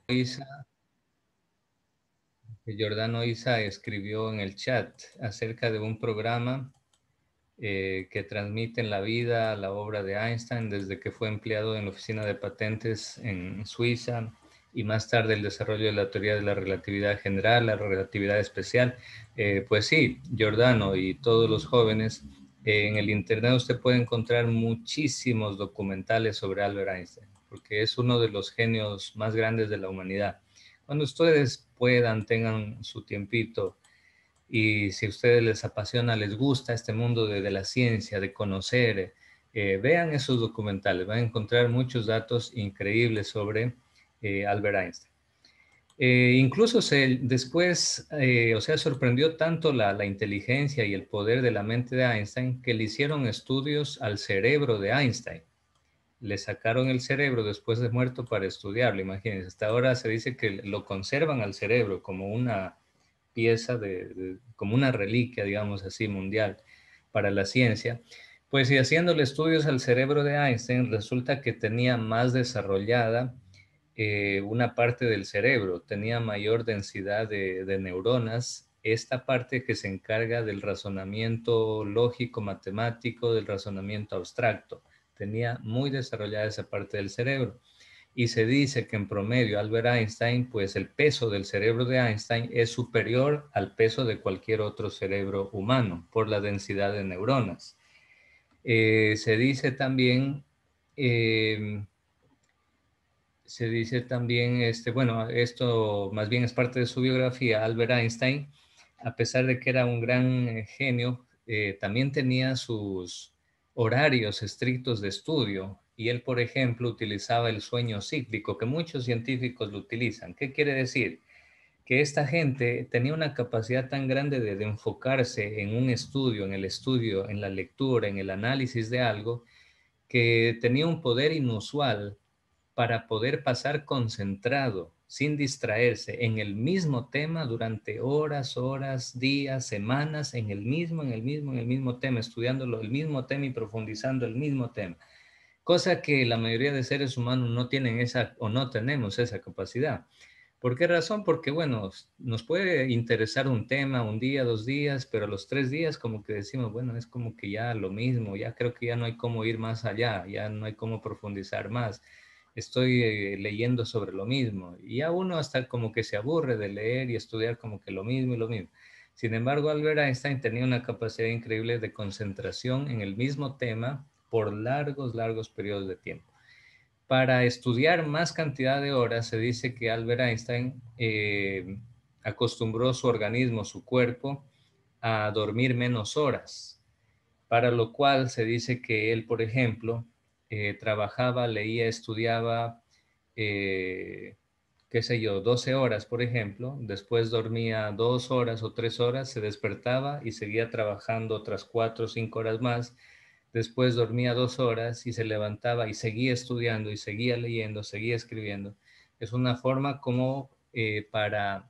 Isa, Giordano Isa escribió en el chat acerca de un programa que transmite la vida, la obra de Einstein desde que fue empleado en la oficina de patentes en Suiza y más tarde el desarrollo de la teoría de la relatividad general, la relatividad especial. Pues sí, Giordano y todos los jóvenes, en el internet usted puede encontrar muchísimos documentales sobre Albert Einstein, porque es uno de los genios más grandes de la humanidad. Cuando ustedes puedan, tengan su tiempito, y si a ustedes les apasiona, les gusta este mundo de la ciencia, de conocer, vean esos documentales, van a encontrar muchos datos increíbles sobre Albert Einstein. Incluso después, o sea, sorprendió tanto la inteligencia y el poder de la mente de Einstein que le hicieron estudios al cerebro de Einstein. Le sacaron el cerebro después de muerto para estudiarlo, imagínense. Hasta ahora se dice que lo conservan al cerebro como una pieza como una reliquia, digamos así, mundial para la ciencia. Pues y haciéndole estudios al cerebro de Einstein, resulta que tenía más desarrollada una parte del cerebro, tenía mayor densidad de neuronas, esta parte que se encarga del razonamiento lógico, matemático, del razonamiento abstracto, tenía muy desarrollada esa parte del cerebro. Y se dice que en promedio Albert Einstein, pues el peso del cerebro de Einstein es superior al peso de cualquier otro cerebro humano por la densidad de neuronas. Se dice también, eh, bueno, esto más bien es parte de su biografía. Albert Einstein, a pesar de que era un gran genio, también tenía sus horarios estrictos de estudio. Y él, por ejemplo, utilizaba el sueño cíclico, que muchos científicos lo utilizan. ¿Qué quiere decir? Que esta gente tenía una capacidad tan grande de enfocarse en un estudio, en el estudio, en la lectura, en el análisis de algo, que tenía un poder inusual para poder pasar concentrado, sin distraerse, en el mismo tema durante horas, horas, días, semanas, en el mismo tema, estudiándolo, el mismo tema y profundizando el mismo tema. Cosa que la mayoría de seres humanos no tienen esa o no tenemos esa capacidad. ¿Por qué razón? Porque, bueno, nos puede interesar un tema un día, 2 días, pero a los 3 días como que decimos, bueno, es como que ya lo mismo, ya creo que ya no hay cómo ir más allá, ya no hay cómo profundizar más. Estoy leyendo sobre lo mismo y ya uno hasta como que se aburre de leer y estudiar como que lo mismo y lo mismo. Sin embargo, Albert Einstein tenía una capacidad increíble de concentración en el mismo tema por largos, largos periodos de tiempo. Para estudiar más cantidad de horas, se dice que Albert Einstein acostumbró su organismo, su cuerpo, a dormir menos horas, para lo cual se dice que él, por ejemplo, trabajaba, leía, estudiaba, eh, qué sé yo, 12 horas, por ejemplo, después dormía 2 horas o 3 horas, se despertaba y seguía trabajando otras 4 o 5 horas más. Después dormía 2 horas y se levantaba y seguía estudiando y seguía leyendo, seguía escribiendo. Es una forma como para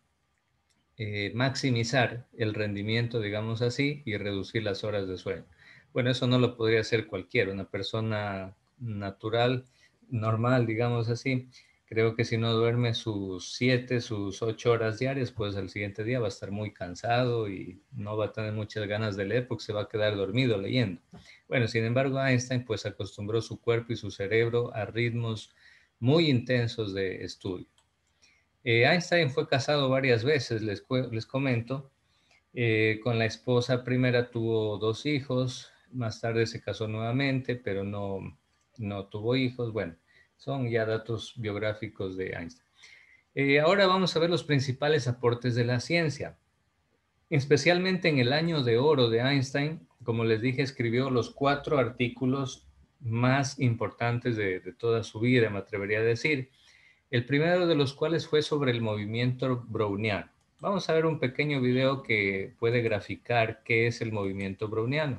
maximizar el rendimiento, digamos así, y reducir las horas de sueño. Bueno, eso no lo podría hacer cualquiera, una persona natural, normal, digamos así. Creo que si no duerme sus 7, sus 8 horas diarias, pues al siguiente día va a estar muy cansado y no va a tener muchas ganas de leer porque se va a quedar dormido leyendo. Bueno, sin embargo, Einstein pues acostumbró su cuerpo y su cerebro a ritmos muy intensos de estudio. Einstein fue casado varias veces, les comento. Con la esposa primera tuvo 2 hijos, más tarde se casó nuevamente, pero no tuvo hijos. Bueno, son ya datos biográficos de Einstein. Ahora vamos a ver los principales aportes de la ciencia. Especialmente en el año de oro de Einstein, como les dije, escribió los 4 artículos más importantes de toda su vida, me atrevería a decir. El primero de los cuales fue sobre el movimiento browniano. Vamos a ver un pequeño video que puede graficar qué es el movimiento browniano,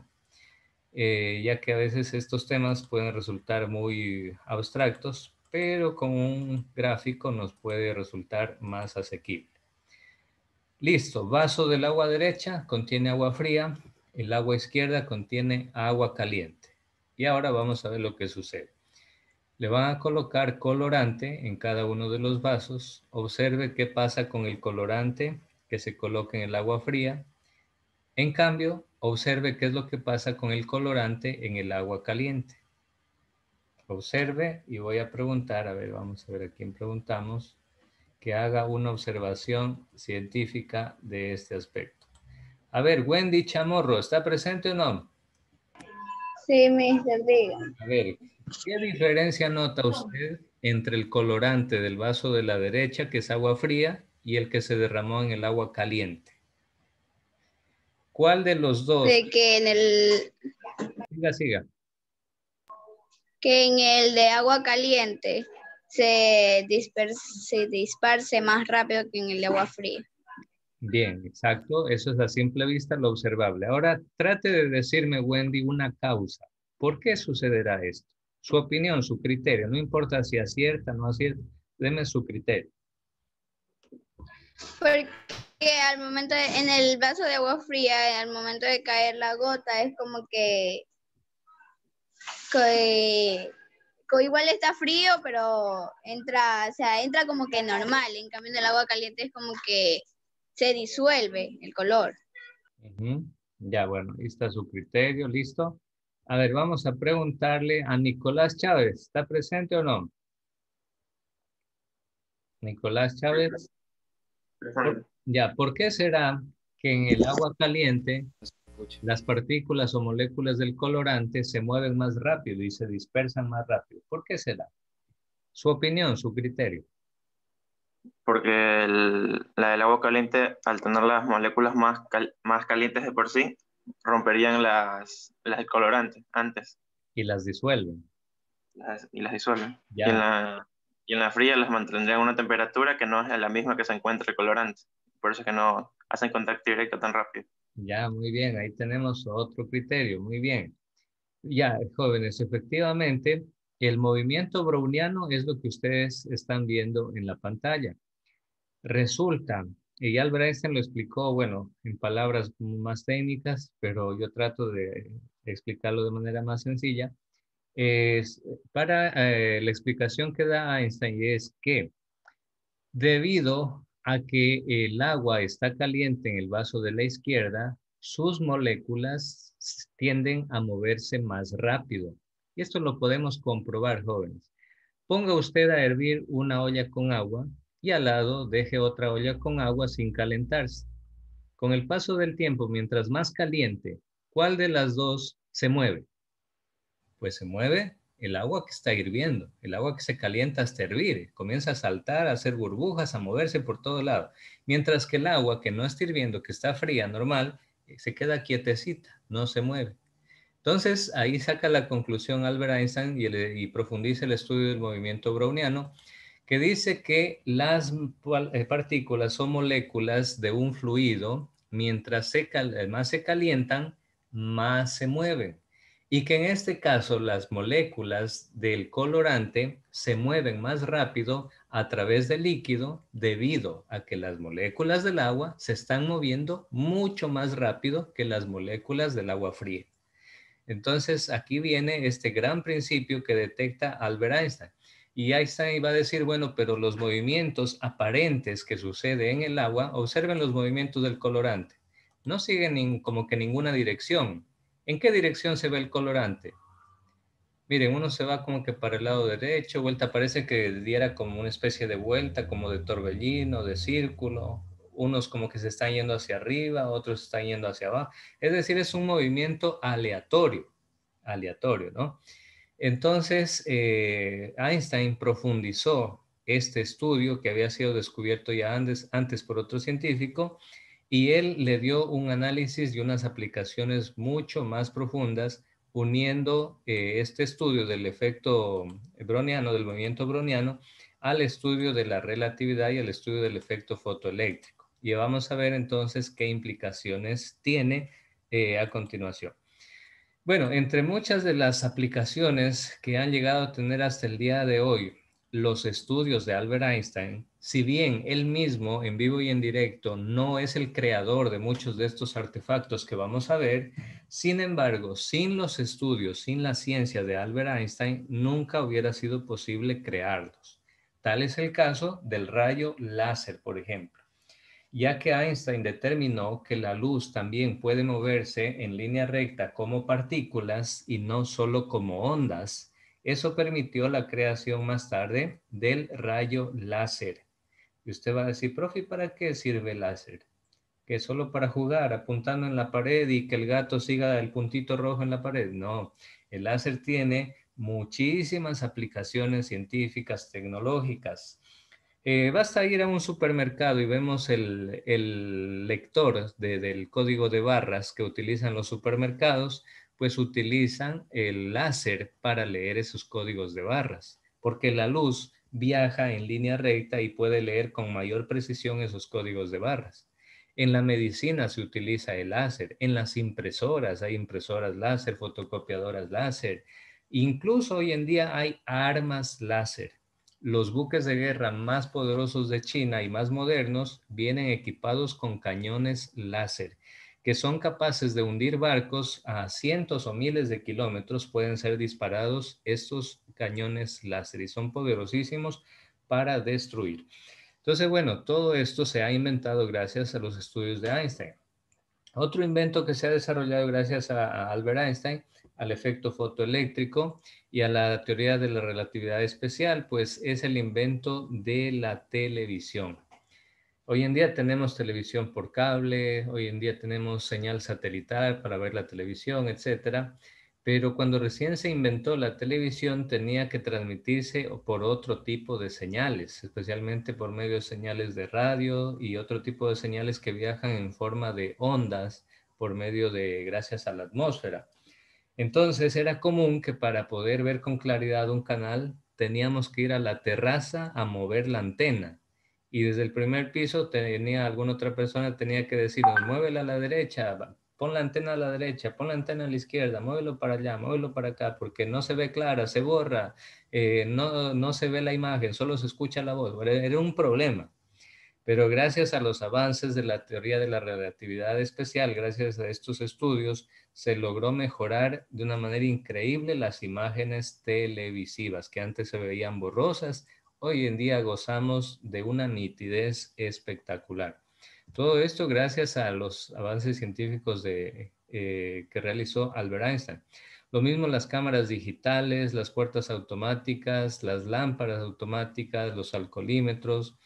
ya que a veces estos temas pueden resultar muy abstractos, pero con un gráfico nos puede resultar más asequible. Listo, vaso del agua derecha contiene agua fría, el agua izquierda contiene agua caliente. Y ahora vamos a ver lo que sucede. Le van a colocar colorante en cada uno de los vasos. Observe qué pasa con el colorante que se coloca en el agua fría. En cambio, observe qué es lo que pasa con el colorante en el agua caliente. Observe y voy a preguntar, a ver, vamos a ver a quién preguntamos, que haga una observación científica de este aspecto. A ver, Wendy Chamorro, ¿está presente o no? Sí, mister, diga. A ver, ¿qué diferencia nota usted entre el colorante del vaso de la derecha, que es agua fría, y el que se derramó en el agua caliente? ¿Cuál de los dos? De que Siga, siga. que en el de agua caliente se disperse más rápido que en el de agua fría. Bien, exacto. Eso es a simple vista lo observable. Ahora trate de decirme, Wendy, una causa. ¿Por qué sucederá esto? Su opinión, su criterio. No importa si acierta o no acierta. Deme su criterio. Porque al momento en el vaso de agua fría, al momento de caer la gota, es como que igual está frío, pero entra, o sea, entra como que normal. En cambio, en el agua caliente es como que se disuelve el color. Ujú. Ya, bueno, ahí está su criterio, listo. A ver, vamos a preguntarle a Nicolás Chávez. ¿Está presente o no? Nicolás Chávez. Ya, ¿por qué será que en el agua caliente las partículas o moléculas del colorante se mueven más rápido y se dispersan más rápido? ¿Por qué será? Su opinión, su criterio. Porque la del agua caliente, al tener las moléculas más calientes de por sí, romperían las del colorante antes Y las disuelven. y las disuelven. Ya, Y en la fría las mantendrían a una temperatura que no es la misma que se encuentra el colorante. Por eso es que no hacen contacto directo tan rápido. ya, muy bien. Ahí tenemos otro criterio. Muy bien. Ya, jóvenes, efectivamente, el movimiento browniano es lo que ustedes están viendo en la pantalla. Resulta, y Albert Einstein lo explicó, bueno, en palabras más técnicas, pero yo trato de explicarlo de manera más sencilla. Es, para la explicación que da Einstein es que debido a que el agua está caliente en el vaso de la izquierda, sus moléculas tienden a moverse más rápido. Y esto lo podemos comprobar, jóvenes. Ponga usted a hervir una olla con agua y al lado deje otra olla con agua sin calentarse. Con el paso del tiempo, mientras más caliente, ¿cuál de las dos se mueve? Pues se mueve el agua que está hirviendo, el agua que se calienta hasta hervir, comienza a saltar, a hacer burbujas, a moverse por todo lado. Mientras que el agua que no está hirviendo, que está fría, normal, se queda quietecita, no se mueve. Entonces, ahí saca la conclusión Albert Einstein y profundiza el estudio del movimiento browniano, que dice que las partículas son moléculas de un fluido, mientras más se calientan, más se mueven. Y que en este caso las moléculas del colorante se mueven más rápido a través del líquido debido a que las moléculas del agua se están moviendo mucho más rápido que las moléculas del agua fría. Entonces, aquí viene este gran principio que detecta Albert Einstein. Y Einstein iba a decir, bueno, pero los movimientos aparentes que suceden en el agua, observen los movimientos del colorante. No siguen como que ninguna dirección. ¿En qué dirección se ve el colorante? Miren, uno se va como que para el lado derecho, vuelta, parece que diera como una especie de vuelta, como de torbellino, de círculo. Unos como que se están yendo hacia arriba, otros están yendo hacia abajo. Es decir, es un movimiento aleatorio, ¿no? Entonces, Einstein profundizó este estudio que había sido descubierto ya antes por otro científico y él le dio un análisis y unas aplicaciones mucho más profundas uniendo este estudio del efecto browniano, del movimiento browniano, al estudio de la relatividad y al estudio del efecto fotoeléctrico. Y vamos a ver entonces qué implicaciones tiene a continuación. Bueno, entre muchas de las aplicaciones que han llegado a tener hasta el día de hoy los estudios de Albert Einstein, si bien él mismo en vivo y en directo no es el creador de muchos de estos artefactos que vamos a ver, Sin embargo, sin los estudios, sin la ciencia de Albert Einstein, nunca hubiera sido posible crearlos. Tal es el caso del rayo láser, por ejemplo, ya que Einstein determinó que la luz también puede moverse en línea recta como partículas y no solo como ondas. Eso permitió la creación más tarde del rayo láser. Y usted va a decir, profe, ¿para qué sirve el láser? ¿Que solo para jugar, apuntando en la pared y que el gato siga el puntito rojo en la pared? No, el láser tiene muchísimas aplicaciones científicas, tecnológicas. Basta ir a un supermercado y vemos el lector del código de barras que utilizan los supermercados, pues utilizan el láser para leer esos códigos de barras, porque la luz viaja en línea recta y puede leer con mayor precisión esos códigos de barras. En la medicina se utiliza el láser, en las impresoras hay impresoras láser, fotocopiadoras láser, incluso hoy en día hay armas láser. Los buques de guerra más poderosos de China y más modernos vienen equipados con cañones láser, que son capaces de hundir barcos a cientos o miles de kilómetros. Pueden ser disparados estos cañones láser y son poderosísimos para destruir. Entonces, bueno, todo esto se ha inventado gracias a los estudios de Einstein. Otro invento que se ha desarrollado gracias a Albert Einstein, al efecto fotoeléctrico y a la teoría de la relatividad especial, pues es el invento de la televisión. Hoy en día tenemos televisión por cable, hoy en día tenemos señal satelital para ver la televisión, etcétera. Pero cuando recién se inventó la televisión tenía que transmitirse por otro tipo de señales, especialmente por medio de señales de radio y otro tipo de señales que viajan en forma de ondas por medio de, gracias a la atmósfera. Entonces era común que para poder ver con claridad un canal teníamos que ir a la terraza a mover la antena. Y desde el primer piso tenía alguna otra persona tenía que decirnos, muévela a la derecha, pon la antena a la derecha, pon la antena a la izquierda, muévelo para allá, muévelo para acá, porque no se ve clara, se borra, no se ve la imagen, solo se escucha la voz. Era un problema. Pero gracias a los avances de la teoría de la relatividad especial, gracias a estos estudios, se logró mejorar de una manera increíble las imágenes televisivas que antes se veían borrosas. Hoy en día gozamos de una nitidez espectacular. Todo esto gracias a los avances científicos que realizó Albert Einstein. Lo mismo las cámaras digitales, las puertas automáticas, las lámparas automáticas, los alcoholímetros,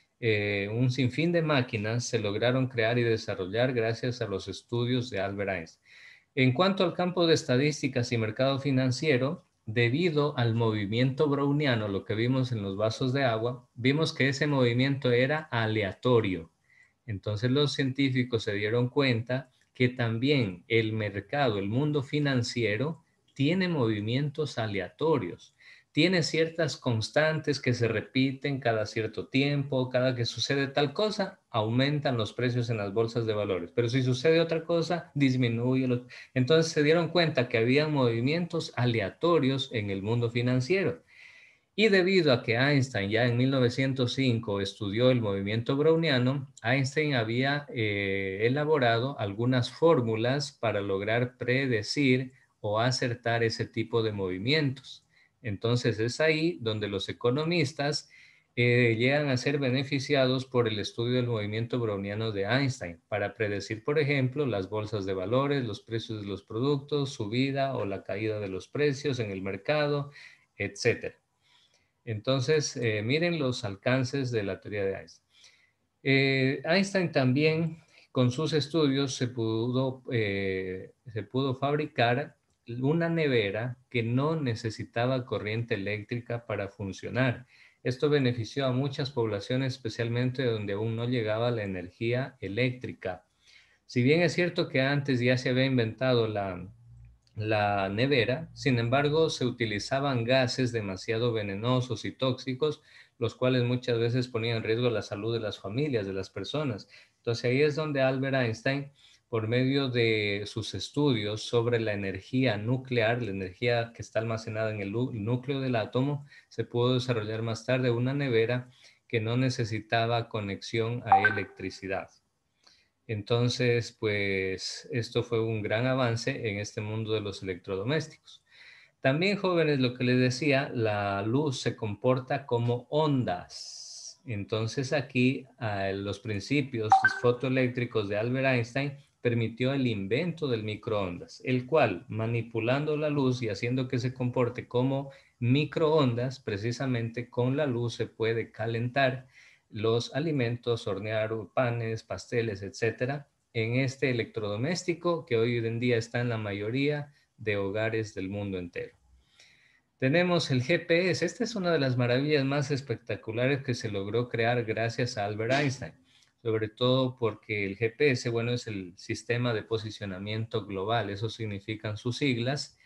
un sinfín de máquinas se lograron crear y desarrollar gracias a los estudios de Albert Einstein. En cuanto al campo de estadísticas y mercado financiero, debido al movimiento browniano, lo que vimos en los vasos de agua, vimos que ese movimiento era aleatorio. Entonces los científicos se dieron cuenta que también el mercado, el mundo financiero, tiene movimientos aleatorios. Tiene ciertas constantes que se repiten cada cierto tiempo, cada que sucede tal cosa, aumentan los precios en las bolsas de valores. Pero si sucede otra cosa, disminuye. Entonces se dieron cuenta que había movimientos aleatorios en el mundo financiero. Y debido a que Einstein ya en 1905 estudió el movimiento browniano, Einstein había elaborado algunas fórmulas para lograr predecir o acertar ese tipo de movimientos. Entonces es ahí donde los economistas llegan a ser beneficiados por el estudio del movimiento browniano de Einstein para predecir, por ejemplo, las bolsas de valores, los precios de los productos, subida o la caída de los precios en el mercado, etcétera. Entonces, miren los alcances de la teoría de Einstein. Einstein también, con sus estudios, se pudo fabricar una nevera que no necesitaba corriente eléctrica para funcionar. Esto benefició a muchas poblaciones, especialmente donde aún no llegaba la energía eléctrica. Si bien es cierto que antes ya se había inventado la nevera, sin embargo, se utilizaban gases demasiado venenosos y tóxicos, los cuales muchas veces ponían en riesgo la salud de las familias, de las personas. Entonces ahí es donde Albert Einstein, por medio de sus estudios sobre la energía nuclear, la energía que está almacenada en el núcleo del átomo, se pudo desarrollar más tarde una nevera que no necesitaba conexión a electricidad. Entonces, pues esto fue un gran avance en este mundo de los electrodomésticos. También, jóvenes, lo que les decía, la luz se comporta como ondas. Entonces aquí los principios fotoeléctricos de Albert Einstein permitió el invento del microondas, el cual, manipulando la luz y haciendo que se comporte como microondas, precisamente con la luz se puede calentar los alimentos, hornear panes, pasteles, etcétera, en este electrodoméstico que hoy en día está en la mayoría de hogares del mundo entero. Tenemos el GPS. Esta es una de las maravillas más espectaculares que se logró crear gracias a Albert Einstein, sobre todo porque el GPS, bueno, es el sistema de posicionamiento global, eso significan sus siglas.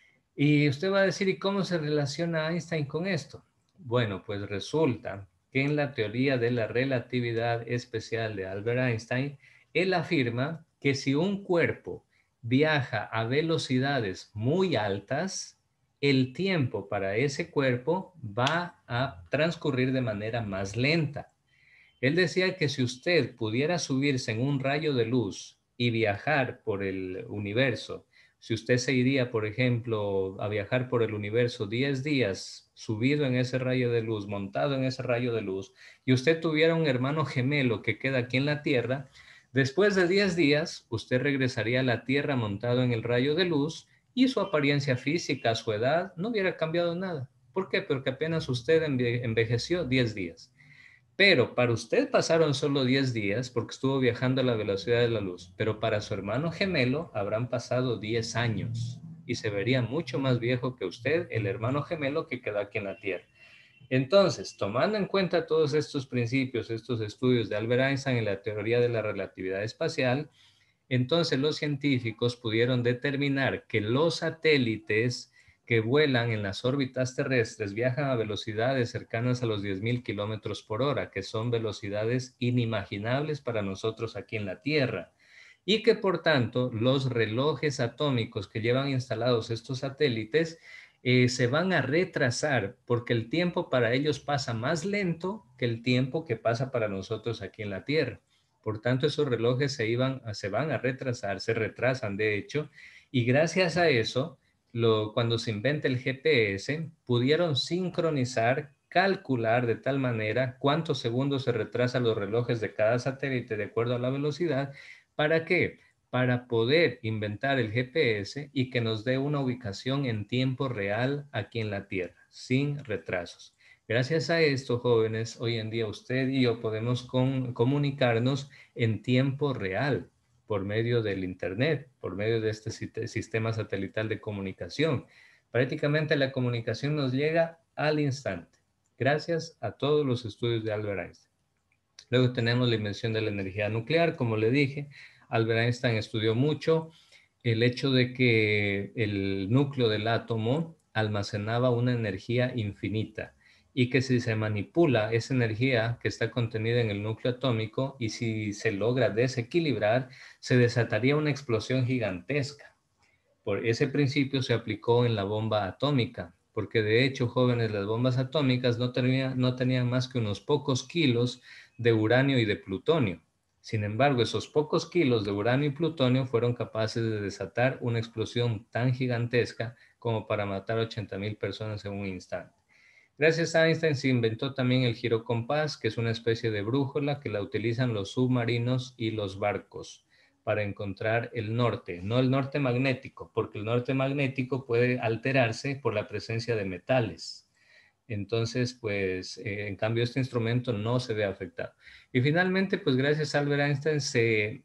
Y usted va a decir, ¿y cómo se relaciona Einstein con esto? Bueno, pues resulta que en la teoría de la relatividad especial de Albert Einstein, él afirma que si un cuerpo viaja a velocidades muy altas, el tiempo para ese cuerpo va a transcurrir de manera más lenta. Él decía que si usted pudiera subirse en un rayo de luz y viajar por el universo, si usted se iría, por ejemplo, a viajar por el universo 10 días subido en ese rayo de luz, montado en ese rayo de luz, y usted tuviera un hermano gemelo que queda aquí en la Tierra, después de 10 días, usted regresaría a la Tierra montado en el rayo de luz y su apariencia física, su edad, no hubiera cambiado nada. ¿Por qué? Porque apenas usted envejeció 10 días. Pero para usted pasaron solo 10 días porque estuvo viajando a la velocidad de la luz, pero para su hermano gemelo habrán pasado 10 años y se vería mucho más viejo que usted, el hermano gemelo que queda aquí en la Tierra. Entonces, tomando en cuenta todos estos principios, estos estudios de Albert Einstein en la teoría de la relatividad espacial, entonces los científicos pudieron determinar que los satélites que vuelan en las órbitas terrestres viajan a velocidades cercanas a los 10.000 kilómetros por hora, que son velocidades inimaginables para nosotros aquí en la Tierra. Y que por tanto los relojes atómicos que llevan instalados estos satélites se van a retrasar porque el tiempo para ellos pasa más lento que el tiempo que pasa para nosotros aquí en la Tierra. Por tanto, esos relojes se van a retrasar, se retrasan de hecho, y gracias a eso, cuando se inventa el GPS, pudieron sincronizar, calcular de tal manera cuántos segundos se retrasan los relojes de cada satélite de acuerdo a la velocidad. ¿Para qué? Para poder inventar el GPS y que nos dé una ubicación en tiempo real aquí en la Tierra, sin retrasos. Gracias a esto, jóvenes, hoy en día usted y yo podemos comunicarnos en tiempo real por medio del Internet, por medio de este sistema satelital de comunicación. Prácticamente la comunicación nos llega al instante, gracias a todos los estudios de Albert Einstein. Luego tenemos la invención de la energía nuclear, como le dije. Albert Einstein estudió mucho el hecho de que el núcleo del átomo almacenaba una energía infinita y que si se manipula esa energía que está contenida en el núcleo atómico y si se logra desequilibrar, se desataría una explosión gigantesca. Por ese principio se aplicó en la bomba atómica, porque de hecho, jóvenes, las bombas atómicas no tenían más que unos pocos kilos de uranio y de plutonio. Sin embargo, esos pocos kilos de uranio y plutonio fueron capaces de desatar una explosión tan gigantesca como para matar 80.000 personas en un instante. Gracias a Einstein se inventó también el girocompás, que es una especie de brújula que la utilizan los submarinos y los barcos para encontrar el norte, no el norte magnético, porque el norte magnético puede alterarse por la presencia de metales. Entonces, pues, en cambio, este instrumento no se ve afectado. Y finalmente, pues, gracias a Albert Einstein se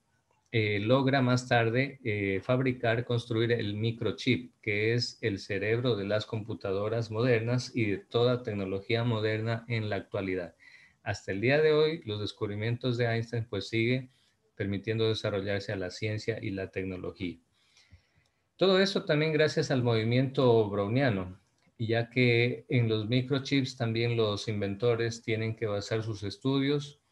logra más tarde fabricar, construir el microchip, que es el cerebro de las computadoras modernas y de toda tecnología moderna en la actualidad. Hasta el día de hoy, los descubrimientos de Einstein pues sigue permitiendo desarrollarse a la ciencia y la tecnología. Todo eso también gracias al movimiento browniano, ya que en los microchips también los inventores tienen que basar sus estudios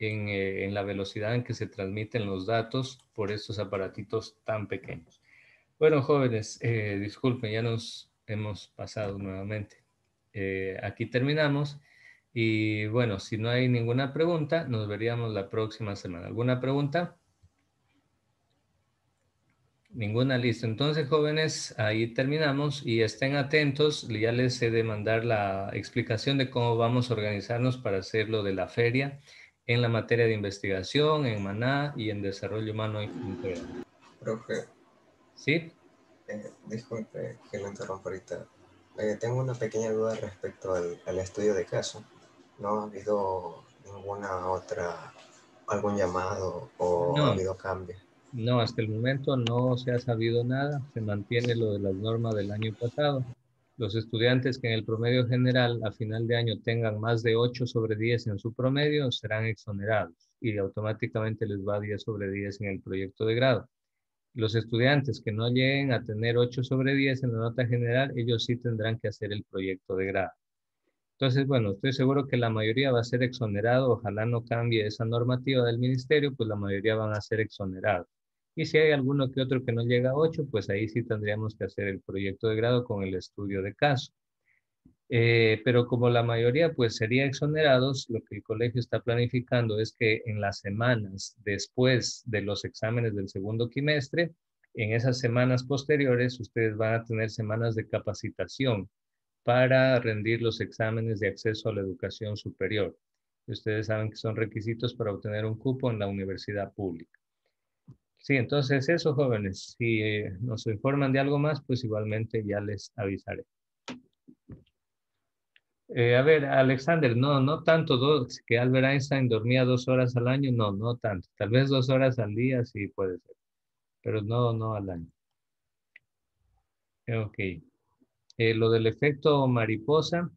en la velocidad en que se transmiten los datos por estos aparatitos tan pequeños. Bueno, jóvenes, disculpen, ya nos hemos pasado nuevamente. Aquí terminamos y bueno, si no hay ninguna pregunta, nos veríamos la próxima semana. ¿Alguna pregunta? Ninguna lista. Entonces, jóvenes, ahí terminamos y estén atentos. Ya les he de mandar la explicación de cómo vamos a organizarnos para hacer lo de la feria en la materia de investigación, en Maná y en desarrollo humano integral. Profe, ¿Sí? disculpe que lo interrumpa ahorita. Tengo una pequeña duda respecto al estudio de caso. ¿No ha habido ninguna otra, algún llamado o ha No, habido cambio? no, hasta el momento no se ha sabido nada. Se mantiene lo de las normas del año pasado. Los estudiantes que en el promedio general a final de año tengan más de 8 sobre 10 en su promedio serán exonerados y automáticamente les va 10 sobre 10 en el proyecto de grado. Los estudiantes que no lleguen a tener 8 sobre 10 en la nota general, ellos sí tendrán que hacer el proyecto de grado. Entonces, bueno, estoy seguro que la mayoría va a ser exonerado. Ojalá no cambie esa normativa del ministerio, pues la mayoría van a ser exonerados. Y si hay alguno que otro que no llega a 8, pues ahí sí tendríamos que hacer el proyecto de grado con el estudio de caso. Pero como la mayoría pues sería exonerados, lo que el colegio está planificando es que en las semanas después de los exámenes del segundo quimestre, en esas semanas posteriores, ustedes van a tener semanas de capacitación para rendir los exámenes de acceso a la educación superior. Ustedes saben que son requisitos para obtener un cupo en la universidad pública. Sí, entonces eso, jóvenes, si nos informan de algo más, pues igualmente ya les avisaré. A ver, Alexander, no tanto que Albert Einstein dormía 2 horas al año, no tanto. Tal vez 2 horas al día sí puede ser, pero no al año. Ok. Lo del efecto mariposa,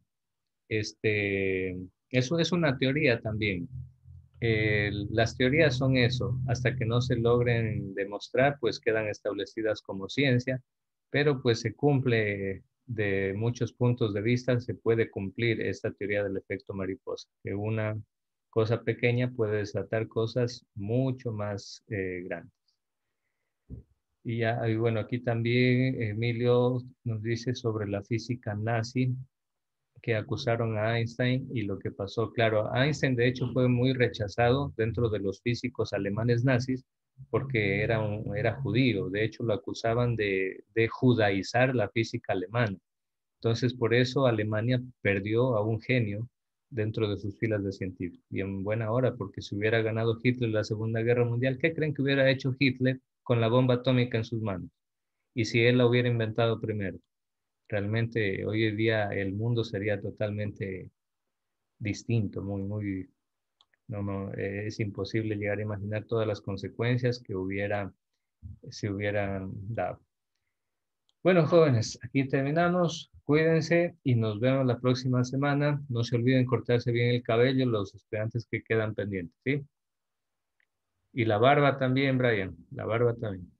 eso es una teoría también. Las teorías son eso, hasta que no se logren demostrar, pues quedan establecidas como ciencia, pero pues se cumple de muchos puntos de vista, se puede cumplir esta teoría del efecto mariposa, que una cosa pequeña puede desatar cosas mucho más grandes. Y ya, y bueno, aquí también Emilio nos dice sobre la física nazi, que acusaron a Einstein y lo que pasó. Claro, Einstein de hecho fue muy rechazado dentro de los físicos alemanes nazis porque era judío. De hecho, lo acusaban de judaizar la física alemana. Entonces, por eso Alemania perdió a un genio dentro de sus filas de científicos. Y en buena hora, porque si hubiera ganado Hitler la Segunda Guerra Mundial, ¿qué creen que hubiera hecho Hitler con la bomba atómica en sus manos? Y si él la hubiera inventado primero. Realmente hoy en día el mundo sería totalmente distinto, es imposible llegar a imaginar todas las consecuencias que se hubieran dado. Bueno, jóvenes, aquí terminamos. Cuídense y nos vemos la próxima semana. No se olviden cortarse bien el cabello, los estudiantes que quedan pendientes, ¿sí? Y la barba también, Brian, la barba también.